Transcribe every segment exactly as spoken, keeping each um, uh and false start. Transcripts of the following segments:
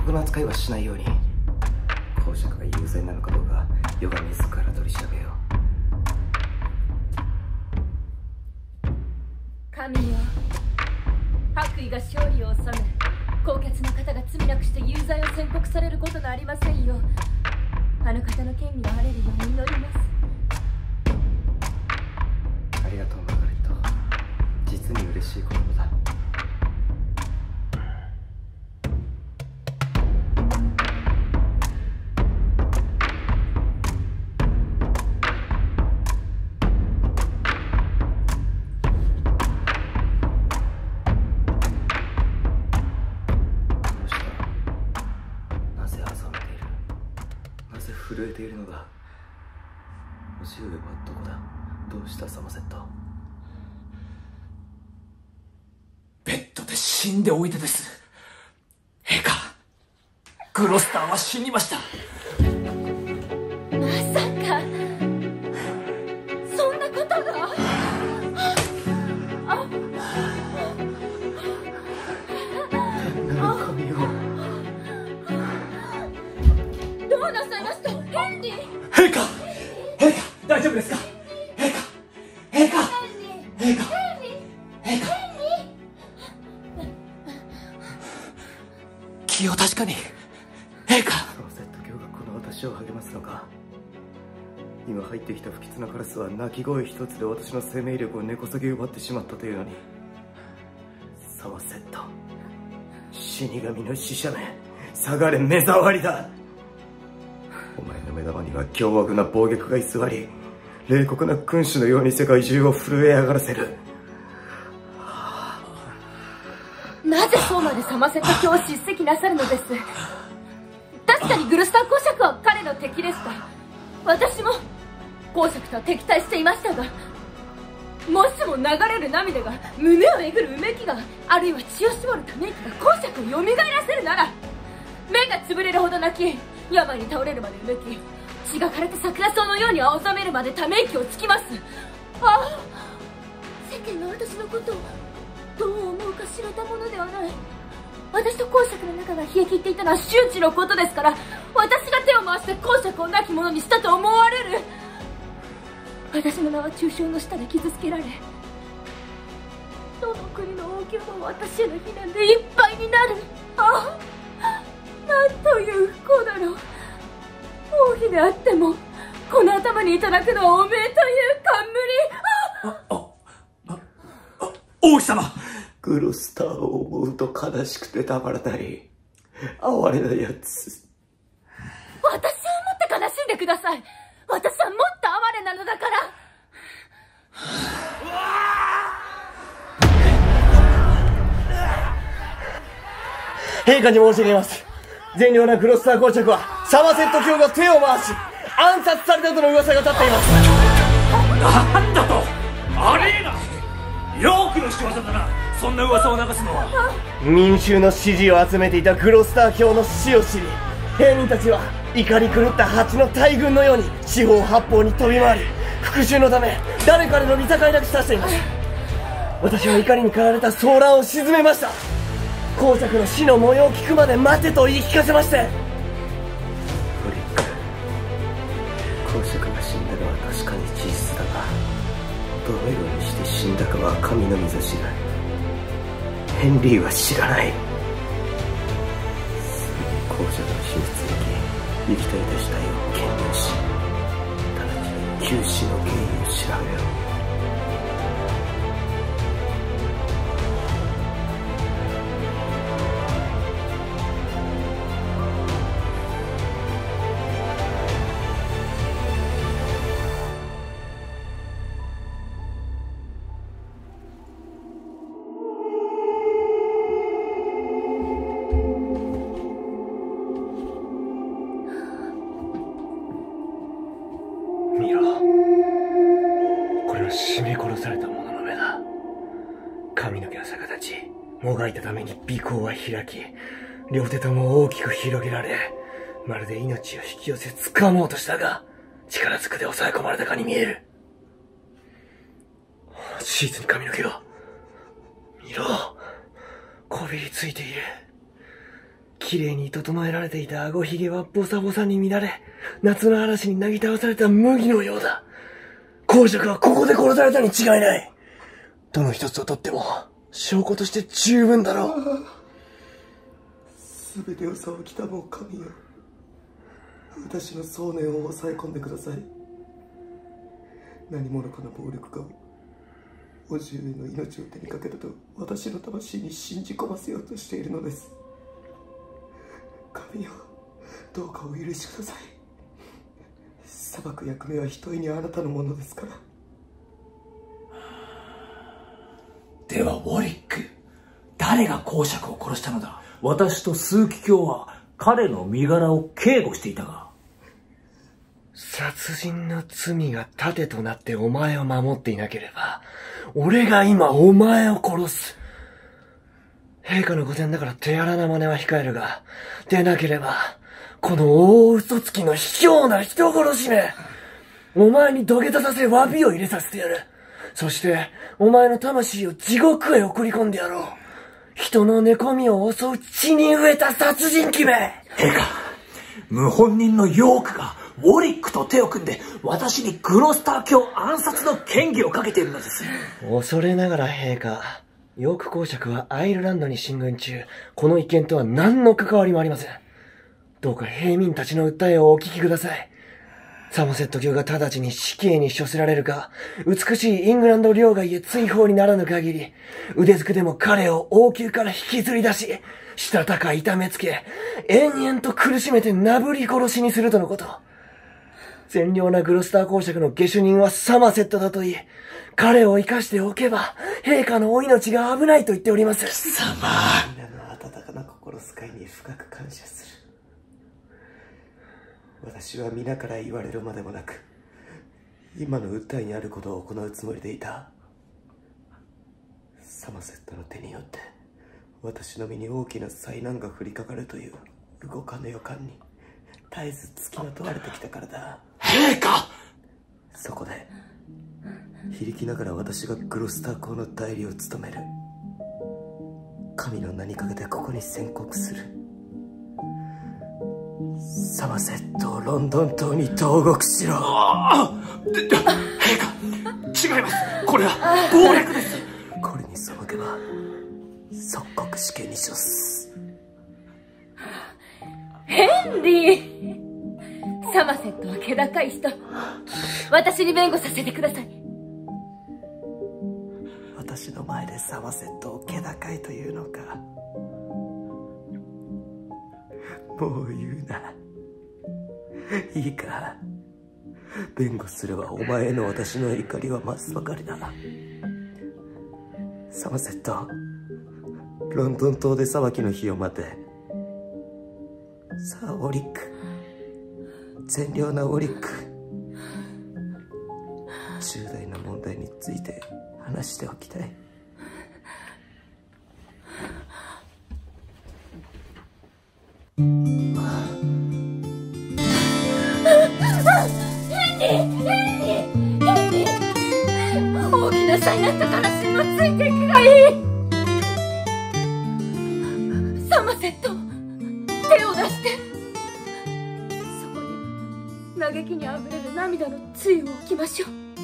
こな扱いはしないように。公爵が有罪なのかどうか余が自ら取り調べよう。 神よ、白衣が勝利を収め、高潔な方が罪なくして有罪を宣告されることのありませんよう、あの方の権利が晴れるように祈ります。 ありがとうマーガレット、実に嬉しいことだ。震えているのだ。叔父上はどこだ。どうしたサマセット。 ベッドで死んでおいでです。陛下、グロスターは死にました。 まさかそんなことが。あ神よ、 どうなさいましたヘンリー。 陛下、陛下、大丈夫ですか。陛下、陛下、陛下、陛下、気を確かに。陛下。 サマセット卿がこの私を励ますのか。今入ってきた不吉なカラスは鳴き声一つで私の生命力を根こそぎ奪ってしまったというのに。サマセット、死神の使者め、下がれ目障りだ。お前の目玉には凶悪な暴虐が居座り、冷酷な君主のように世界中を震え上がらせる。 なぜそうまでサマセット卿を叱責なさるのです。確かにグルスター公爵は彼の敵でした。私も公爵とは敵対していましたが、もしも流れる涙が胸をえぐるうめきが、あるいは血を絞るため息が公爵を蘇らせるなら、目が潰れるほど泣き、病に倒れるまでうめき、血が枯れて桜草のように青ざめるまでため息をつきます。ああ、世間が私のことをどう思うか知れたものではない。私と公爵の仲が冷え切っていたのは周知のことですから、私が手を回して公爵を亡き者にしたと思われる。私の名は中傷の下で傷つけられ、どの国の王宮も私への非難でいっぱいになる。ああ、なんという不幸だろう。王妃であってもこの頭にいただくのはおめえという冠。 ああああ王妃様、 グロスターを思うと悲しくてたまらない。哀れなやつ。 私をもって悲しんでください。私はもっと哀れなのだから。 陛下に申し上げます。善良なグロスター公爵はサマセット卿が手を回し暗殺されたとの噂が立っています。 なんだと。ありえない。よくの仕業だな、そんな噂を流すのは。 民衆の支持を集めていたグロスター卿の死を知り、平民たちは怒り狂った蜂の大群のように四方八方に飛び回り、復讐のため誰彼の見境なく刺しています。私は怒りに駆られた騒乱を鎮めました。公爵の死の模様を聞くまで待てと言い聞かせまして。 フリック、公爵が死んだのは確かに事実だが、どのようにして死んだかは神のみぞ知る。ヘンリーは知らない。すぐに公爵の手術に行き、生きていた死体を検問し、直ちに急死の原因を調べよう。 見ろ、これは絞め殺された者の目だ。髪の毛は逆立ち、もがいたために鼻孔は開き、両手とも大きく広げられ、まるで命を引き寄せ掴もうとしたが、力ずくで抑え込まれたかに見える。シーツに髪の毛が、見ろ、こびりついている。 綺麗に整えられていた顎ひげはボサボサに乱れ、夏の嵐になぎ倒された麦のようだ。公爵はここで殺されたに違いない。どの一つをとっても証拠として十分だろう。 すべてを裁きたも神よ、私の想念を抑え込んでください。何者かの暴力家をおじゅうの命を手にかけたと私の魂に信じ込ませようとしているのです。神よ、どうかお許しください。裁く役目はひとえにあなたのものですから。 ではウォリック、誰が公爵を殺したのだ？私と枢機卿は彼の身柄を警護していたが。 殺人の罪が盾となってお前を守っていなければ、俺が今お前を殺す。陛下の御前だから手荒な真似は控えるが、でなければ、この大嘘つきの卑怯な人殺しめ、お前に土下座させ詫びを入れさせてやる。そして、お前の魂を地獄へ送り込んでやろう。人の寝込みを襲う血に飢えた殺人鬼め。 陛下、謀反人のヨークがウォリックと手を組んで私にグロスター卿暗殺の嫌疑をかけているのです。 恐れながら陛下、ヨーク公爵はアイルランドに進軍中、この一件とは何の関わりもありません。どうか平民たちの訴えをお聞きください。サモセット卿が直ちに死刑に処せられるか、美しいイングランド領外へ追放にならぬ限り、腕ずくでも彼を王宮から引きずり出し、したたか痛めつけ、延々と苦しめてなぶり殺しにするとのこと。善良なグロスター公爵の下手人はサマセットだと言い、彼を生かしておけば、陛下のお命が危ないと言っております。 貴様。 皆の温かな心遣いに深く感謝する。私は皆から言われるまでもなく、今の訴えにあることを行うつもりでいた。サマセットの手によって私の身に大きな災難が降りかかるという動かぬ予感に絶えず付きまとわれてきたからだ。 陛下！ そこで非力ながら私がグロスター公の代理を務める。神の名にかけてここに宣告する。サマセットをロンドン島に投獄しろ。 ああ、で、で、陛下、違います。これは暴略です。 これに背けば即刻死刑に処す。 ヘンリー、サマセットは気高い人。私に弁護させてください。 私の前でサマセットを気高いというのか。もう言うな。いいか。弁護すればお前への私の怒りは増すばかりだ。サマセット、ロンドン島で裁きの日を待て。さあオリック、善良なオリック、重大な問題について話しておきたい。 大きな災難と悲しみのついていくがいい。サマセット、手を出して。そこに嘆きにあふれる涙の露を置きましょう。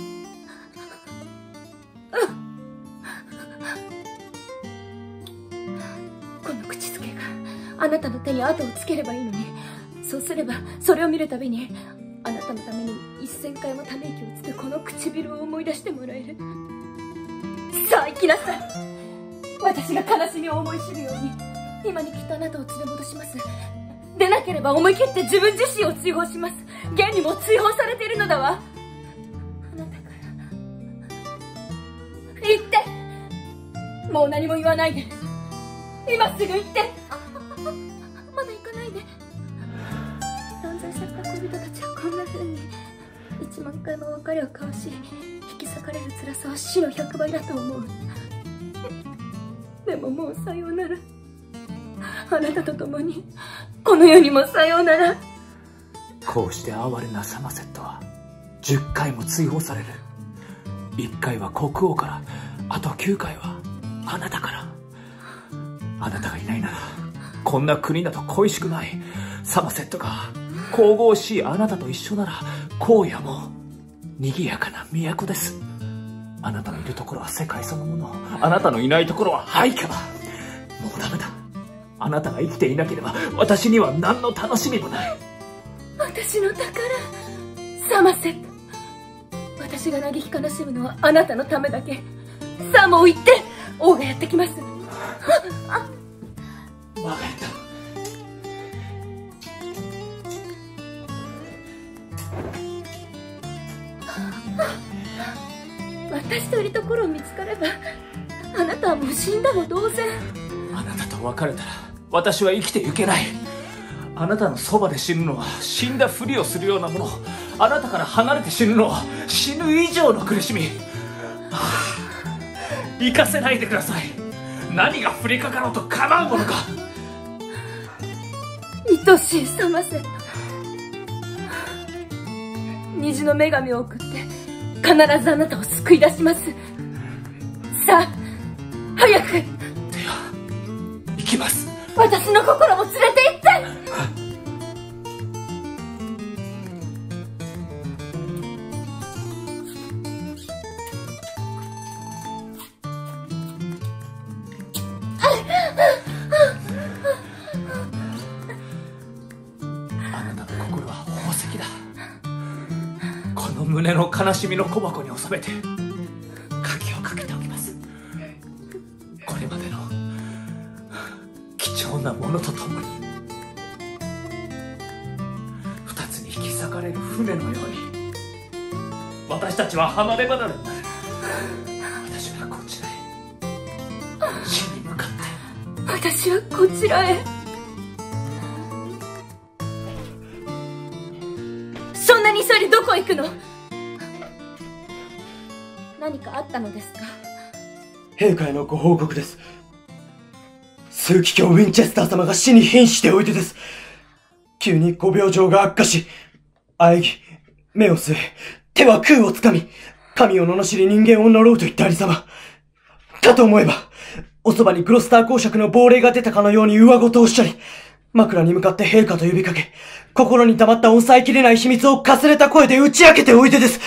この口づけがあなたの手に後をつければいいのに、そうすればそれを見るたびにあなたのために一千回もため息をつくこの唇を思い出してもらえる。さあ行きなさい。私が悲しみを思い知るように今にきっとあなたを連れ戻します。でなければ思い切って自分自身を追放します。現にもう追放されているのだわ。あなたから言って。もう何も言わないで。今すぐ言って。まだ行かないで。断罪された恋人たちはこんな風に一万回も別れを交わし、引き裂かれる辛さは死の百倍だと思う。でももうさようなら。あなたと共にこの世にもさようなら。 こうして哀れなサマセットはじゅっかいも追放される。いっかいは国王から、あときゅうかいはあなたから。あなたがいないならこんな国など恋しくない。サマセットが神々しいあなたと一緒なら荒野も賑やかな都です。あなたのいるところは世界そのもの、あなたのいないところは廃墟だ。もうダメだ。あなたが生きていなければ私には何の楽しみもない。 私の宝、サマセット。私が嘆き悲しむのはあなたのためだけ。さあもう行って、王がやってきます。 マーガレット。 私といるところを見つかれば、あなたはもう死んだも同然。 あなたと別れたら私は生きていけない。あなたのそばで死ぬのは死んだふりをするようなもの。あなたから離れて死ぬのは死ぬ以上の苦しみ。はあ、行かせないでください。何が降りかかろうと構うものか。 愛しいサマセット、虹の女神を送って必ずあなたを救い出します。さあ早く。では行きます。 私の心も連れて行って。 あなたの心は宝石だ。この胸の悲しみの小箱に収めて鍵をかけておきます。これまでの貴重なものとともに二つに引き裂かれる船のように私たちは離れ離れになる。私はこちらへ、死に向かって。 私はこちらへ。そんなに急いでどこへ行くの？何かあったのですか？ 陛下へのご報告です。枢機卿ウィンチェスター様が死に瀕しておいでです。急にご病状が悪化し、喘ぎ、目を据え、手は空をつかみ、神を罵り人間を呪うといったありさま。かと思えば、おそばにグロスター公爵の亡霊が出たかのように上ごとおっしゃり、枕に向かって陛下と呼びかけ、心に溜まった抑えきれない秘密をかすれた声で打ち明けておいでです。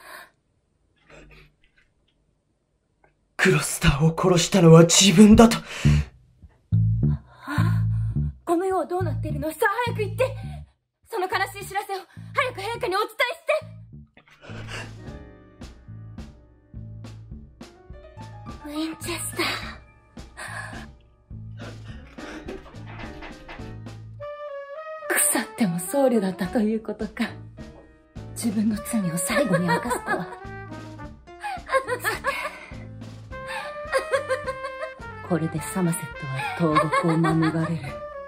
グロスターを殺したのは自分だと。 この世はどうなっているの？さあ早く行って、その悲しい知らせを早く陛下にお伝えして。ウィンチェスター、腐っても僧侶だったということか。自分の罪を最後に明かすとは。さて、これでサマセットは投獄を免れる。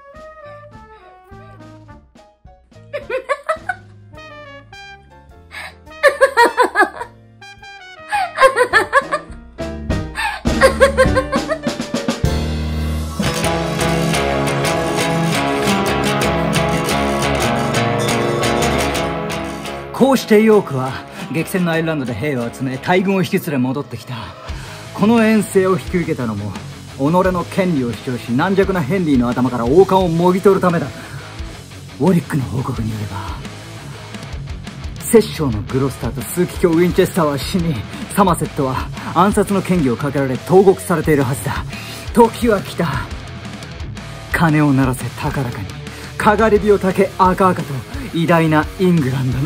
こうしてヨークは激戦のアイルランドで兵を集め大軍を引き連れ戻ってきた。この遠征を引き受けたのも己の権利を主張し軟弱なヘンリーの頭から王冠をもぎ取るためだ。ウォリックの報告によれば摂政のグロスターと枢機卿ウィンチェスターは死に、サマセットは暗殺の嫌疑をかけられ投獄されているはずだ。時は来た。鐘を鳴らせ高らかに、かがり火をたけ赤々と偉大なイングランドの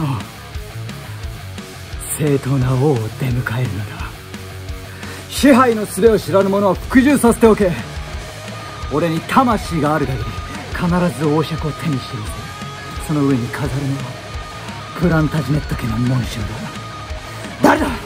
正当な王を出迎えるのだ。支配の術を知らぬ者は服従させておけ。俺に魂がある限り必ず王爵を手にしてみせる。その上に飾るのはプランタジネット家の紋章だ。誰だ？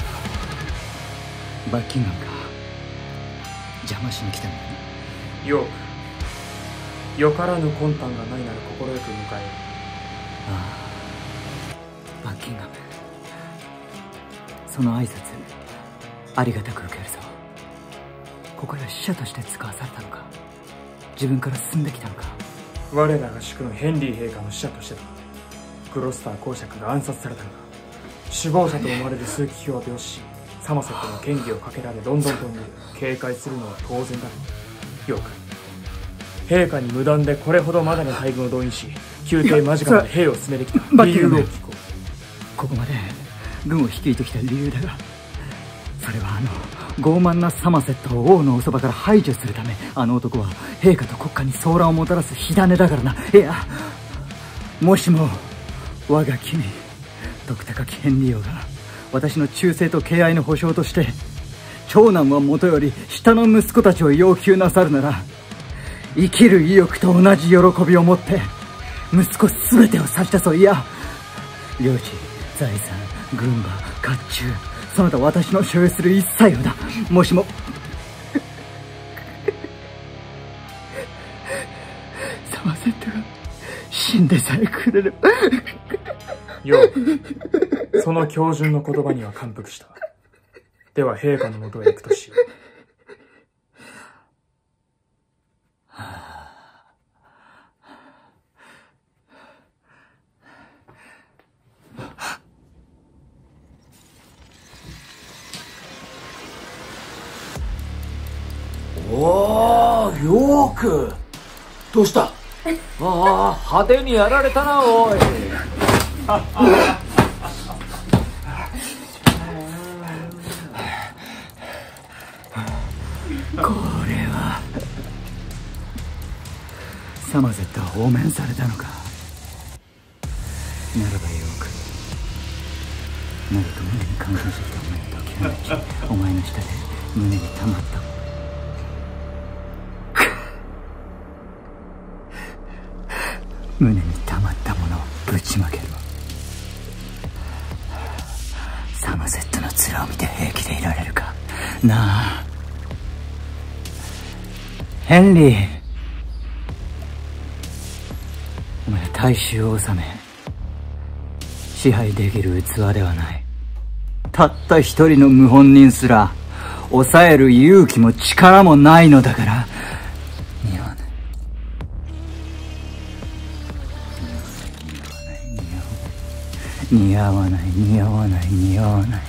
バッキンガムか。邪魔しに来たんだね。 ヨーク、よからぬ魂胆がないなら快く迎えよう。 ああ、バッキンガム、その挨拶ありがたく受けるぞ。ここでは使者として使わされたのか、自分から進んできたのか。 我らが祝のヘンリー陛下の使者としてだ。グロスター公爵が暗殺されたのだ。首謀者と思われる枢機卿は病死し、サマセットの権疑をかけられどんどんと逃げる。警戒するのは当然だ。ヨーク、 陛下に無断でこれほどまでの大軍を動員し、宮廷間近まで兵を進めてきた理由を聞こう。 ここまで軍を率いてきた理由だが、それはあの傲慢なサマセットを王のおそばから排除するため、あの男は陛下と国家に騒乱をもたらす火種だからな。いや、もしも我が君徳高きヘンリー王が私の忠誠と敬愛の保証として長男はもとより下の息子たちを要求なさるなら、生きる意欲と同じ喜びを持って息子全てを差し出そう。いや、領地、財産、軍馬、甲冑、その他私の所有する一切をだ。もしもサマセットが死んでさえくれれば。 よう、その標準の言葉には感服した。では陛下のもとへ行くとしよう。 おー、ヨーク、どうした？ああ、派手にやられたな、おい。 これはサマセットは放免されたのか。ならばよく、なると胸に感心してきたお前と気のち、お前の下で胸に溜まった胸に溜まったものをぶちまける。サマセットの面を見て平気でいられるかなあ。ヘンリー、お前大衆を治め支配できる器ではない。たった一人の謀反人すら抑える勇気も力もないのだから。似合わない似合わない似合わない似合わない。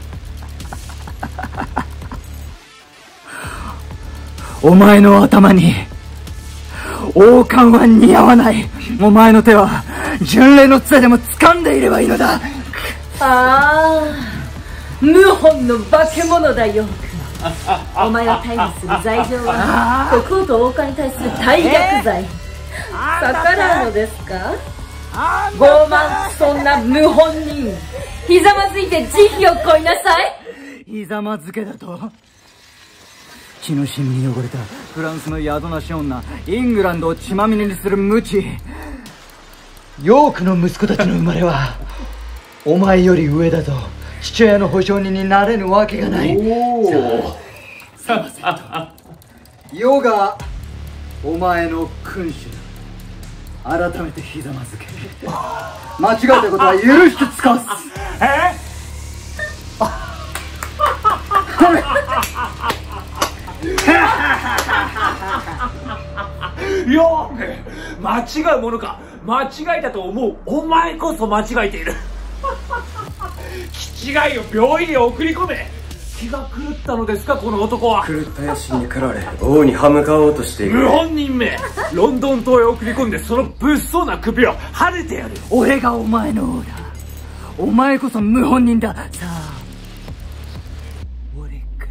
お前の頭に王冠は似合わない。お前の手は巡礼の杖でも掴んでいればいいのだ。 ああ、謀反の化け物だよ。お前を逮捕する罪状は国王と王冠に対する大逆罪。逆らうのですか？傲慢そんな謀反人、ひざまずいて慈悲をこいなさい。 ひざまずけだと？血の染みに汚れたフランスの宿なし女、イングランドを血まみれにする無知。ヨークの息子たちの生まれはお前より上だと父親の保証人になれぬわけがない。さあさあ、世がお前の君主だ。改めてひざまずけ。間違ったことは許して尽かす。えよーく、間違うものか。間違えたと思うお前こそ間違えている。気違いを病院へ送り込め。気が狂ったのですか、この男は。 狂った野心に駆られ王に歯向かおうとしている。 謀反人め、ロンドン島へ送り込んでその物騒な首をはねてやる。 俺がお前の王だ。お前こそ謀反人だ。さあウォリック、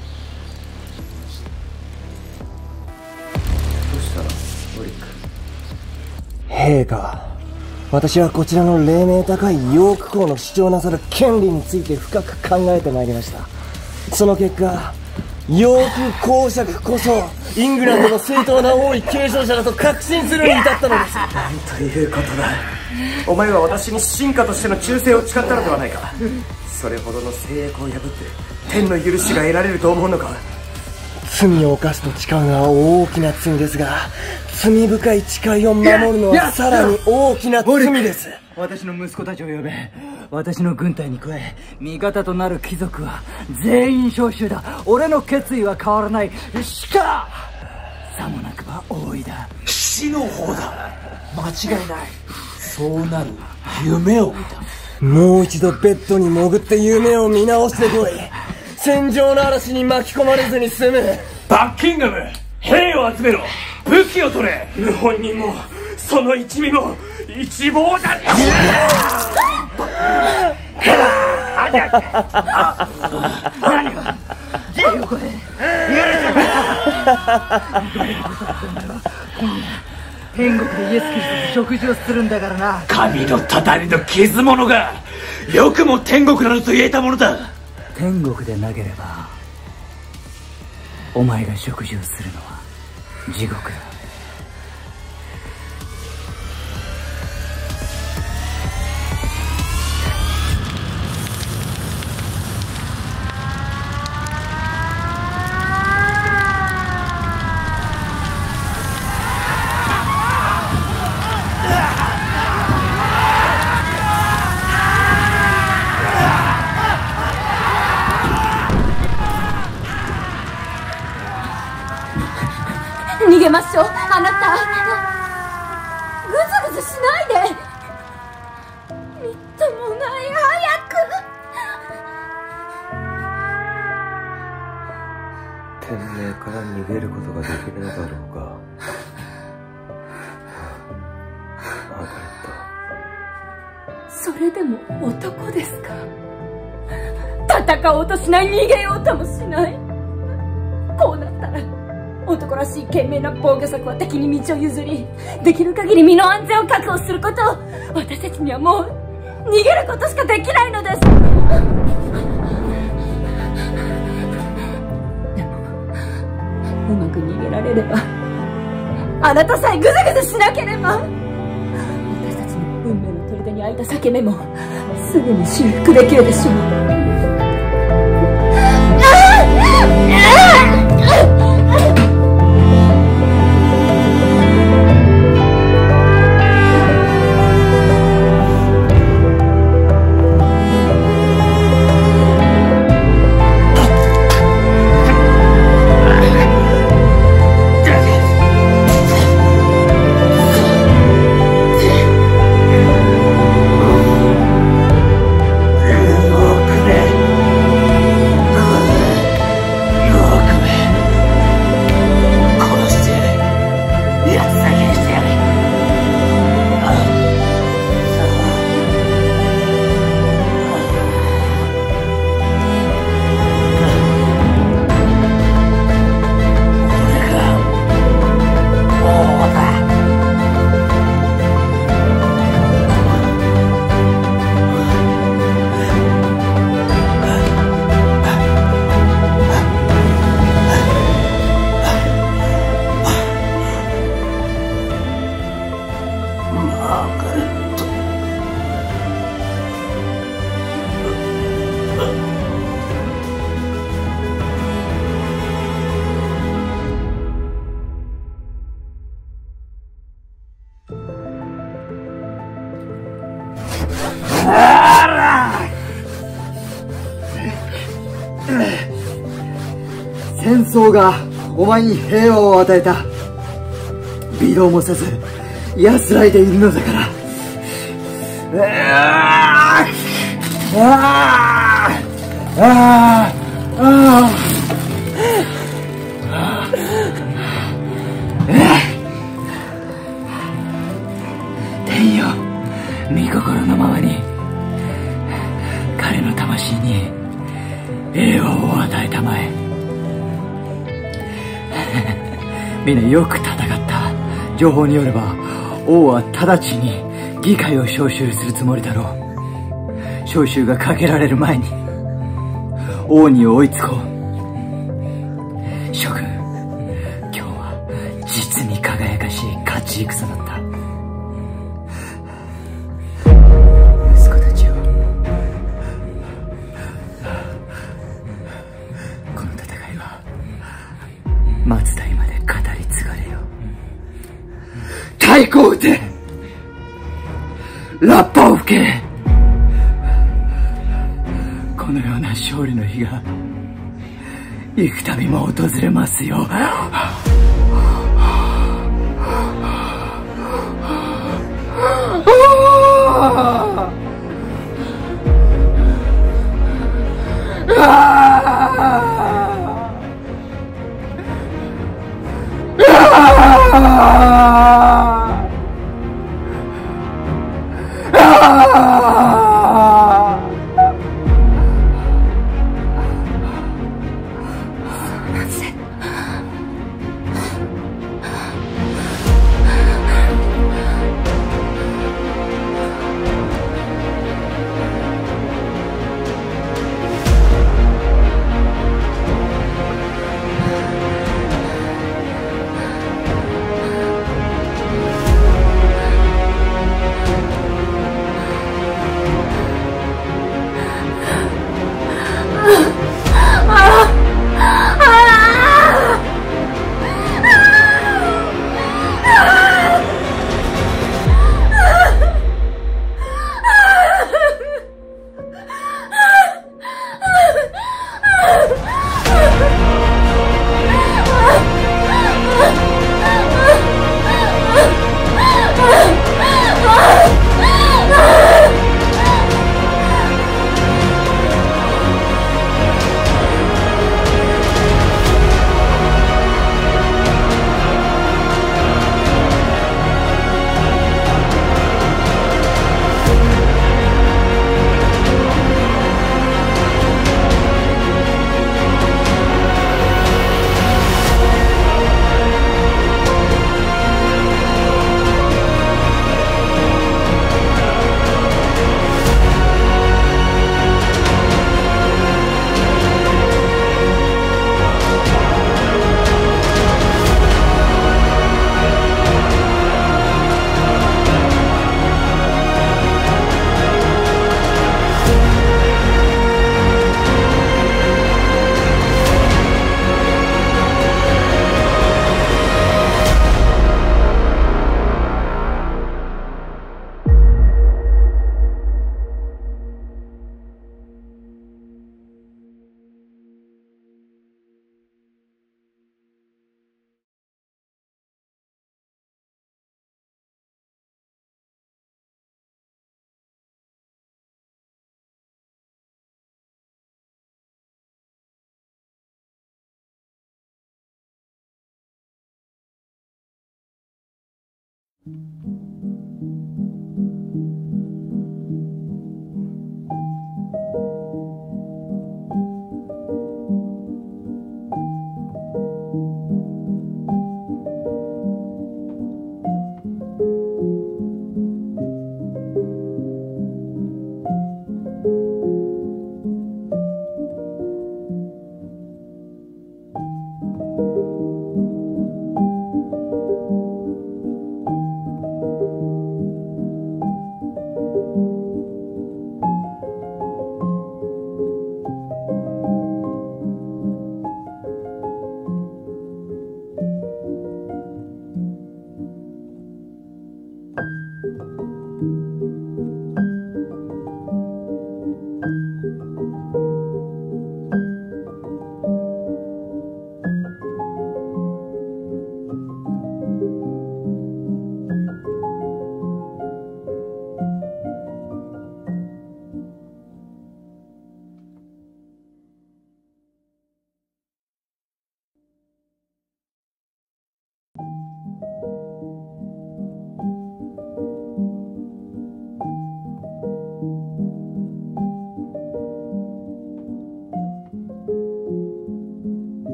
どうしたウォリック。陛下、私はこちらの黎明高いヨーク公の主張なさる権利について深く考えてまいりました。その結果、ヨーク公爵こそイングランドの正当な王位継承者だと確信するに至ったのです。なんということだ。お前は私に臣下としての忠誠を誓ったのではないか。それほどの制約を破って天の許しが得られると思うのか。罪を犯すと誓うのは大きな罪ですが、罪深い誓いを守るのはさらに大きな罪です。 私の息子たちを呼べ。私の軍隊に加え味方となる貴族は全員召集だ。俺の決意は変わらない。しかさもなくば王位だ。 死の方だ。間違いない。そうなる夢を見た。 もう一度ベッドに潜って夢を見直してこい。戦場の嵐に巻き込まれずに済む。 バッキンガム、 兵を集めろ。武器を取れ。 謀反人もその一味も一望だ。 何がジェイをこれ天国でイエス・キリストと食事をするんだからな。 神のたたりの傷者がよくも天国などと言えたものだ。 天国でなければお前が食事をするのは地獄だ。 逃げましょう。あなたぐずぐずしないで。みっともない。早く。 天命から逃げることができるのだろうか。マーガレット、 それでも男ですか。戦おうとしない。逃げようともしない。こうなったら男らしい懸命な防御策は敵に道を譲り、できる限り身の安全を確保すること。私たちにはもう逃げることしかできないのです。でもうまく逃げられれば、あなたさえぐずぐずしなければ、私たちの運命の砦に開いた裂け目もすぐに修復できるでしょう。 戦争がお前に平和を与えた。微動もせず安らいでいるのだから。うわあああああ天よ、御心のままに彼の魂に平和を与えたまえ。みんなよく戦った。情報によれば王は直ちに議会を招集するつもりだろう。招集がかけられる前に王に追いつこう。諸君、今日は実に輝かしい勝ち戦だった。息子たちよ、この戦いは松代まで語り継がれよ。太鼓を打て、ラッパを吹け。このような勝利の日が幾度も訪れますよ。